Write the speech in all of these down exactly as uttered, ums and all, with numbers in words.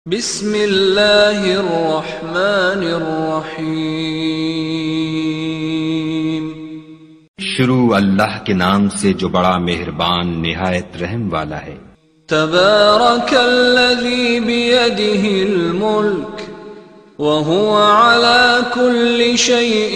بسم اللہ الرحمن الرحیم۔ شروع اللہ کے نام سے جو بڑا مہربان نہایت رحم والا ہے۔ تبارک الذی بیدہ الملک وہو علی کل شیء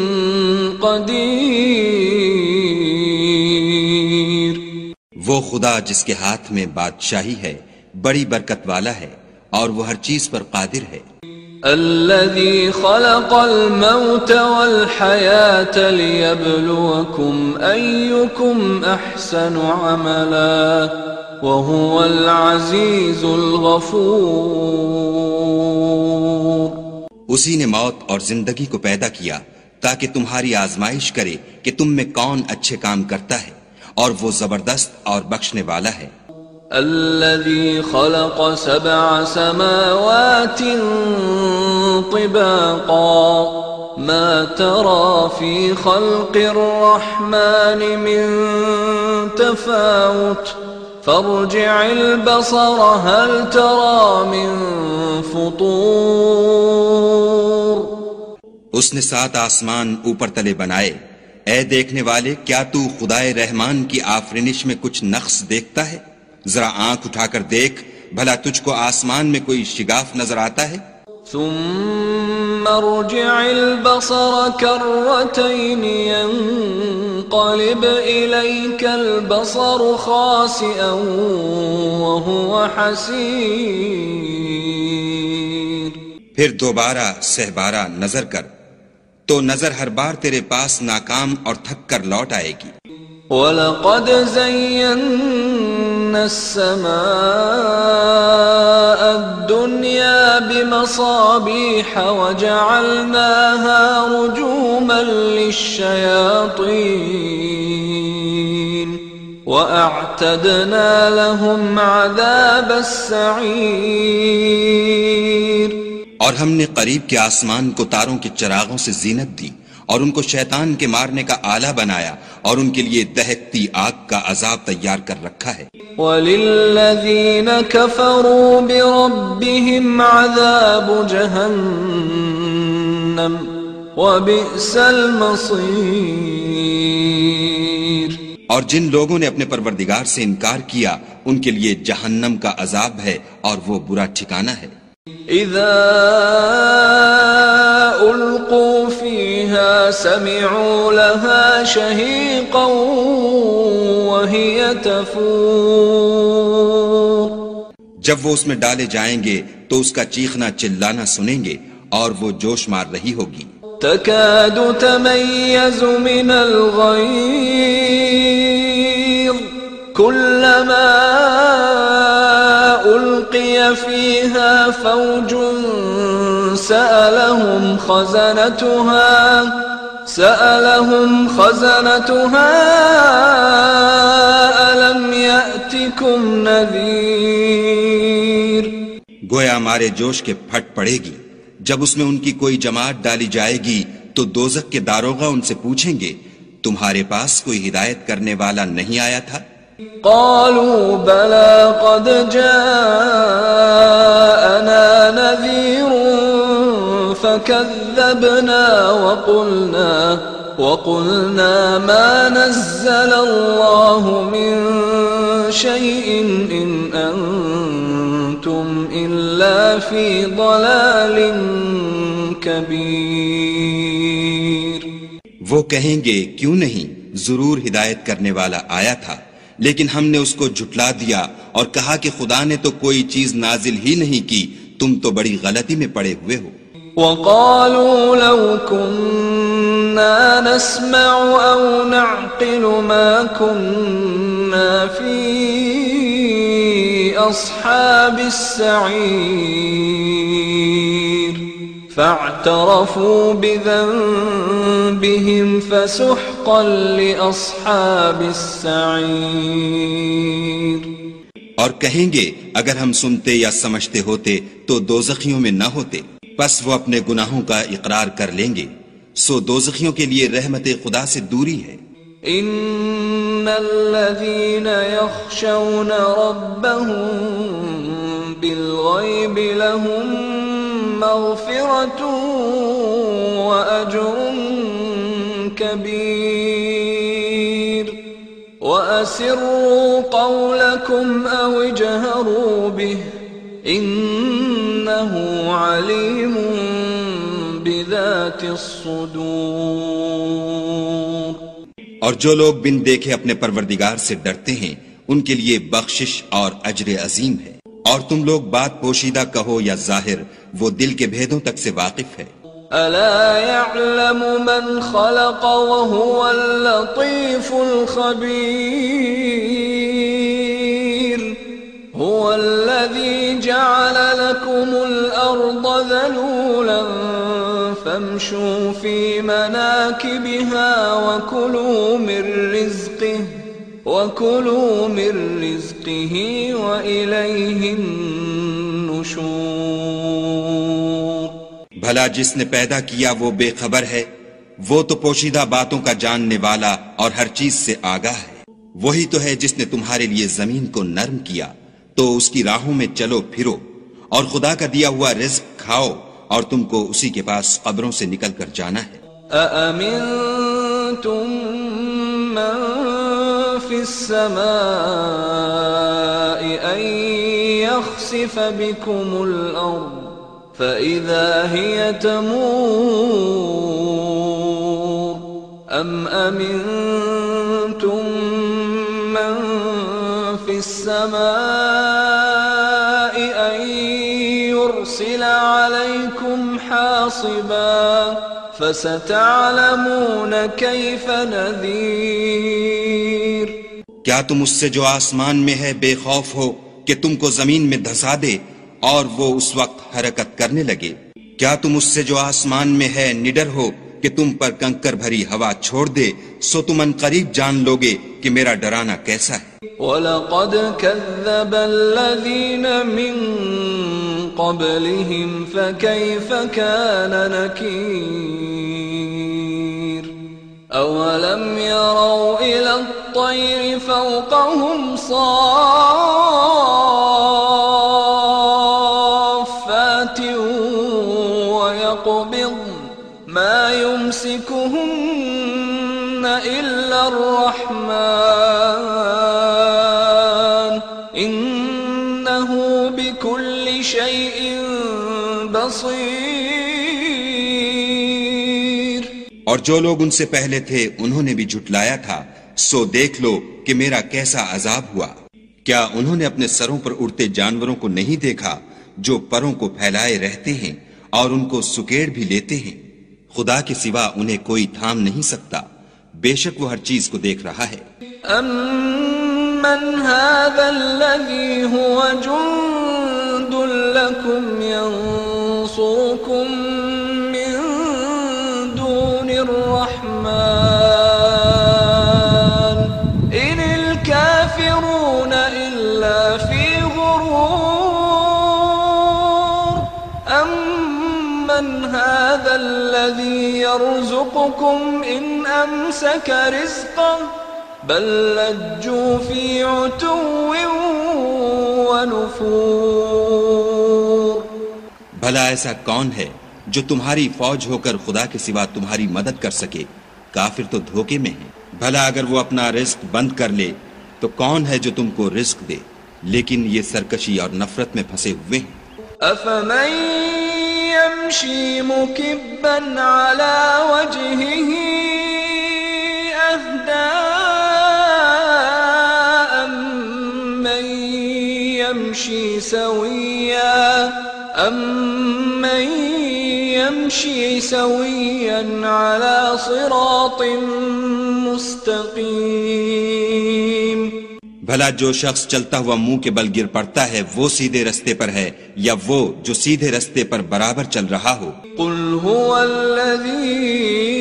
قدیر۔ وہ خدا جس کے ہاتھ میں بادشاہی ہے بڑی برکت والا ہے اور وہ ہر چیز پر قادر ہے۔ الذي خلق الموت والحياة ليبلوكم أيكم أحسن عملا وهو العزيز الغفور۔ اسی نے موت اور زندگی کو پیدا کیا تاکہ تمہاری آزمائش کرے کہ تم میں کون اچھے کام کرتا ہے، اور وہ زبردست اور بخشنے والا ہے۔ الذي خلق سبع سماوات طباقا ما ترى في خلق الرحمن من تفاوت فارجع البصر هل ترى من فطور۔ اس نے سات آسمان اوپر تلے بنائے، اے دیکھنے والے کیا تو خدائے رحمان کی آفرینش میں کچھ نقص دیکھتا ہے؟ ذرا آنکھ اٹھا کر دیکھ، بھلا تجھ کو آسمان میں کوئی شگاف نظر آتا ہے؟ ثم ارجع البصر كرتين ينقلب إليك البصر خاسئا وهو حسير۔ پھر دوبارہ سہبارہ نظر کر تو نظر ہر بار تیرے پاس ناکام اور تھک کر لوٹ آئے گی۔ وَلَقَدْ زَيَّنَّا السَّمَاءَ الدُّنْيَا بِمَصَابِيحَ وَجَعَلْنَاهَا رُجُومًا لِلشَّيَاطِينِ وَأَعْتَدْنَا لَهُمْ عَذَابَ السَّعِيرِ۔ اور ہم نے قریب کے آسمان کو تاروں کے چراغوں سے زینت دی اور ان کو شیطان کے مارنے کا آلہ بنایا، اور ان کے لیے دہکتی آگ کا عذاب تیار کر رکھا ہے۔ وَلِلَّذِينَ كَفَرُوا بِرَبِّهِمْ عَذَابُ جَهَنَّمَ وَبِئْسَ الْمَصِيرُ۔ اور جن لوگوں نے اپنے پروردگار سے انکار کیا ان کے لیے جہنم کا عذاب ہے اور وہ برا ٹھکانہ ہے۔ اذا القوا فيها سمعوا لها شهيقا وهي تفور۔ جب وہ اس میں ڈالے جائیں گے تو اس کا چیخنا چلانا سنیں گے اور وہ جوش مار رہی ہوگی۔ تكاد تميز من الغيظ كلما ألقي فيها فوج سألهم خزنتها سألهم خزنتها ألم يأتكم نذير۔ گویا مارے جوش کے پھٹ پڑے گی جب اس میں ان کی کوئی جماعت ڈالی جائے گی تو دوزخ کے داروغہ ان سے پوچھیں گے تمہارے پاس کوئی ہدایت کرنے والا نہیں آیا تھا؟ قالوا بلى قد جاءنا نذير فكذبنا وقلنا وقلنا ما نزل الله من شيء إن أنتم إلا في ضلال كبير۔ وہ کہیں گے کیوں نہیں، ضرور ہدایت کرنے والا آیا تھا، لیکن ہم نے اس کو جھٹلا دیا اور کہا کہ خدا نے تو کوئی چیز نازل ہی نہیں کی، تم تو بڑی غلطی میں پڑے ہوئے ہو۔ وَقَالُوا لَوْ كُنَّا نَسْمَعُ أَوْ نَعْقِلُ مَا كُنَّا فِي أَصْحَابِ السَّعِيرِ فَاعْتَرَفُوا بِذَنبِهِمْ فَسُحْقًا لِأَصْحَابِ السَّعِيرِ۔ اور کہیں گے اگر ہم سنتے یا سمجھتے ہوتے تو دوزخیوں میں نہ ہوتے، پس وہ اپنے گناہوں کا اقرار کر لیں گے، سو دوزخیوں کے لیے رحمت خدا سے دوری ہے۔ ان الذين يخشون ربهم بالغیب لہم مغفرۃ وأجر کبیر وأسروا قولكم أو اجهروا به إنه عليم بذات الصدور۔ اور جو لوگ بن دیکھے اپنے پروردگار سے ڈرتے ہیں ان کے لیے بخشش اور اجر عظیم ہے۔ اور تم لوگ بات پوشیدہ کہو یا ظاہر، وہ دل کے بھیدوں تک سے واقف ہے۔ ألا يعلم من خلق وهو اللطيف الخبير هو الذي جعل لكم الأرض ذلولا فامشوا في مناكبها وكلوا من رزقه وكلوا من رزقه وإليه النشور۔ بھلا جس نے پیدا کیا وہ بے خبر ہے، وہ تو پوشیدہ باتوں کا جاننے والا اور ہر چیز سے آگاہ ہے۔ وہی تو ہے جس نے تمہارے لیے زمین کو نرم کیا تو اس کی راہوں میں چلو پھرو، اور خدا کا دیا ہوا رزق کھاؤ، اور تم کو اسی کے پاس قبروں سے نکل کر جانا ہے۔ أأمنتم من في السماء أن يخسف بكم الأرض فإذا هي تمور أم أمنتم من في السماء أن يرسل عليكم حاصبا فستعلمون كيف نذير۔ کیا تم اس سے جو آسمان میں ہے بے خوف ہو کہ تم کو زمین میں دھسا دے اور وہ اس وقت حرکت کرنے لگے؟ کیا تم اس سے جو آسمان میں ہے نڈر ہو کہ تم پر کنکر بھری ہوا چھوڑ دے؟ سو تم ان قریب جان لوگے کہ میرا ڈرانا کیسا ہے۔ وَلَقَدْ كَذَّبَ الَّذِينَ مِن قَبْلِهِمْ فَكَيْفَ كَانَ نَكِيرِ أَوَلَمْ يَرَوْا إِلَى الطَّيْرِ فَوْقَهُمْ صَافَّاتٍ وَيَقْبِضْنَ مَا يُمْسِكُهُنَّ إِلَّا الرَّحْمَنُ إِنَّهُ بِكُلِّ شَيْءٍ بَصِيرٌ۔ اور جو لوگ ان سے پہلے تھے انہوں نے بھی جھٹلایا تھا، سو دیکھ لو کہ میرا کیسا عذاب ہوا۔ کیا انہوں نے اپنے سروں پر اڑتے جانوروں کو نہیں دیکھا جو پروں کو پھیلائے رہتے ہیں اور ان کو سکیڑ بھی لیتے ہیں؟ خدا کے سوا انہیں کوئی تھام نہیں سکتا، بے شک وہ ہر چیز کو دیکھ رہا ہے۔ أَمَّنْ هَذَا الَّذِي هُوَ جُنْدٌ لَكُمْ يَنْصُرُكُمْ مِنْ دُونِ الرَّحْمَنِ إِنِ الْكَافِرُونَ إِلَّا فِي غُرُورٍ أَمَّنْ هَذَا الَّذِي يَرْزُقُكُمْ إِنْ أَمْسَكَ رِزْقَهُ بل لجوا في عتو ونفور۔ بھلا ایسا کون ہے جو تمہاری فوج ہو کر خدا کے سوا تمہاری مدد کر سکے؟ کافر تو دھوکے میں ہیں۔ بھلا اگر وہ اپنا رزق بند کر لے تو کون ہے جو تم کو رزق دے؟ لیکن یہ سرکشی اور نفرت میں پھنسے ہوئے ہیں۔ أفمن يمشي مكبا على وجهه أهدى أمن يمشي سويا أمن يمشي سويا على صراط مستقيم۔ بھلا جو شخص چلتا ہوا منہ کے بل گر پڑتا ہے وہ سیدھے رستے پر ہے یا وہ جو سیدھے رستے پر برابر چل رہا ہو؟ قل هو الذي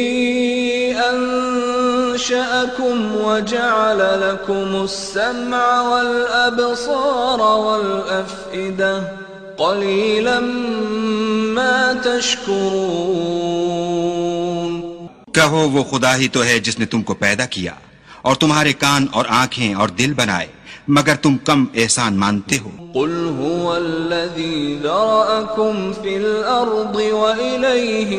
أنشأكم وجعل لكم السمع والأبصار والأفئدة قليلا ما تشكرون۔ کہو وہ خدا ہی تو ہے جس نے تم کو پیدا کیا اور تمہارے کان اور آنکھیں اور دل بنائے، مگر تم کم احسان مانتے ہو۔ قل هو الذي ذرأكم في الأرض وإليه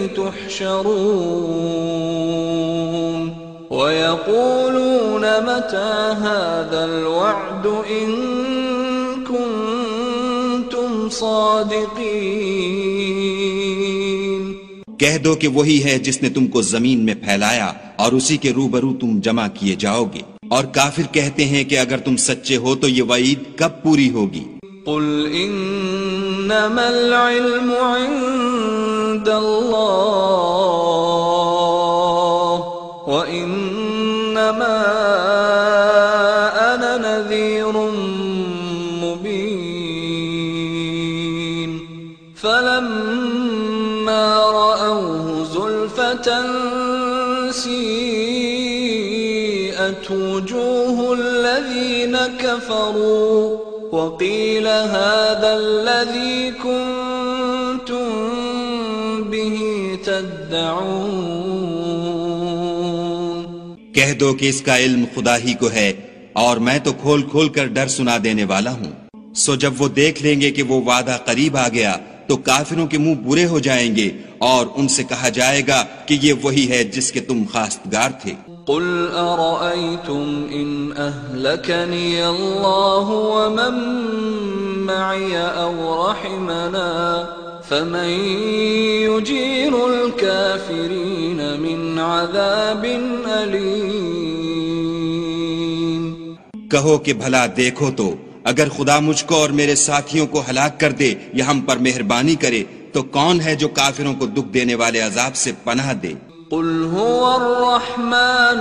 تحشرون ويقولون متى هذا الوعد إن كنتم صادقين۔ کہہ دو کہ وہی ہے جس نے تم کو زمین میں پھیلایا اور اسی کے روبرو تم جمع کیے جاؤ گے، اور کافر کہتے ہیں کہ اگر تم سچے ہو تو یہ وعید کب پوری ہوگی؟ قل انما العلم عند اللہ وانما انا نذیر مبین فلما رأوه زلفة سیئت وجوه الذین كفروا وقيل هذا الذي كنتم به تدعون۔ کہہ دو کہ اس کا علم خدا ہی کو ہے اور میں تو کھول کھول کر ڈر سنا دینے والا ہوں۔ سو جب وہ دیکھ لیں گے کہ وہ وعدہ قریب آ گیا تو کافروں کے منہ برے ہو جائیں گے اور ان سے کہا جائے گا کہ یہ وہی ہے جس کے تم خواستگار تھے۔ قل أرأيتم إن أهلكني الله ومن معي أو رحمنا فمن يجير الكافرين من عذاب أليم۔ کہو کہ بھلا دیکھو تو اگر خدا مجھ کو اور میرے ساتھیوں کو ہلاک کر دے یا ہم پر مہربانی کرے تو کون ہے جو کافروں کو دکھ دینے والے عذاب سے پناہ دے؟ قل هو الرحمن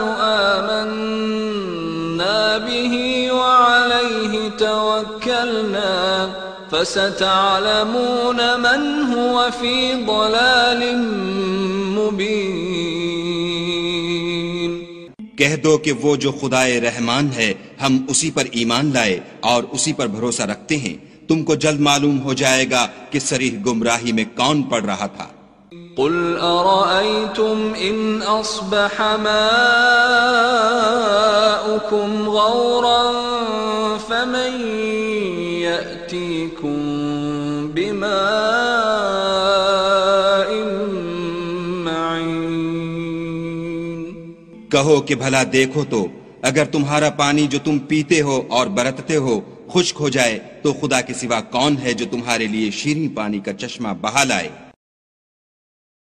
آمنا به وعليه توكلنا فستعلمون من هو في ضلال مبين۔ کہہ دو کہ وہ جو خدائے رحمان ہے ہم اسی پر ایمان لائے اور اسی پر بھروسہ رکھتے ہیں، تم کو جلد معلوم ہو جائے گا کہ صریح گمراہی میں کون پڑ رہا تھا۔ قل أرأيتم إن أصبح ماؤكم غورا فمن يأتيكم بماء معين۔ کہو کہ بھلا دیکھو تو اگر تمہارا پانی جو تم پیتے ہو اور برتتے ہو خشک ہو جائے تو خدا کے سوا کون ہے جو تمہارے لیے شیریں پانی کا چشمہ بہا لائے؟